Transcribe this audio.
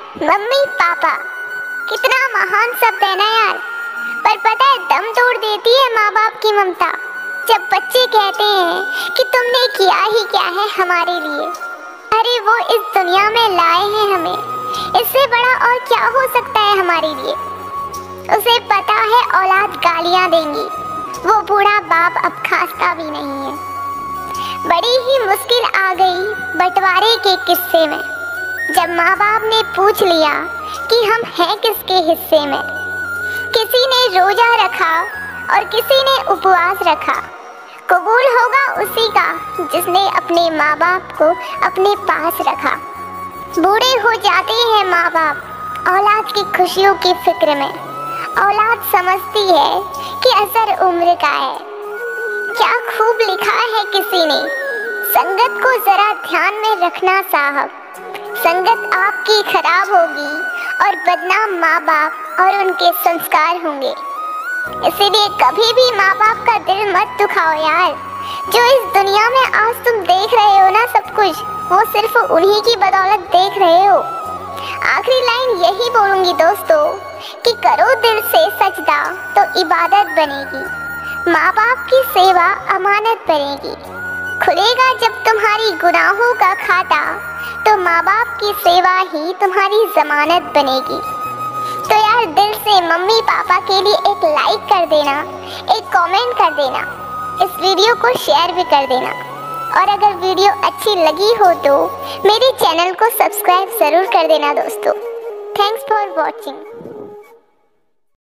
Mummy papa कितना महान शब्द है ना यार। पर पता है दम तोड़ देती है माँ बाप की ममता जब बच्चे कहते हैं कि तुमने किया ही क्या है हमारे लिए। अरे वो इस दुनिया में लाए हैं हमें, इससे बड़ा और क्या हो सकता है हमारे लिए। उसे पता है औलाद गालियां देंगी, वो बूढ़ा बाप अब खांसता भी नहीं है। बड़ी ही मुश्किल आ गई बंटवारे के किस्से में, जब माँ बाप ने पूछ लिया कि हम हैं किसके हिस्से में। किसी ने रोजा रखा और किसी ने उपवास रखा। कबूल होगा उसी का जिसने अपने माँ बाप को अपने पास रखा। बूढ़े हो जाते हैं माँ बाप औलाद की खुशियों की फिक्र में। औलाद समझती है कि असर उम्र का है। क्या खूब लिखा है किसी ने, संगत को जरा ध्यान में रखना साहब, संगत आपकी खराब होगी और बदनाम माँ बाप और उनके संस्कार होंगे। इसीलिए कभी भी माँ बाप का दिल मत दुखाओ यार। जो इस दुनिया में आज तुम देख रहे हो ना सब कुछ, वो सिर्फ उन्हीं की बदौलत देख रहे हो। आखिरी लाइन यही बोलूंगी दोस्तों कि करो दिल से सजदा तो इबादत बनेगी, माँ बाप की सेवा अमानत बनेगी। खुलेगा जब तुम्हारी गुनाहों का खाता तो माँ बाप की सेवा ही तुम्हारी जमानत बनेगी। तो यार दिल से मम्मी पापा के लिए एक लाइक कर देना, एक कमेंट कर देना, इस वीडियो को शेयर भी कर देना। और अगर वीडियो अच्छी लगी हो तो मेरे चैनल को सब्सक्राइब ज़रूर कर देना दोस्तों। Thanks for watching.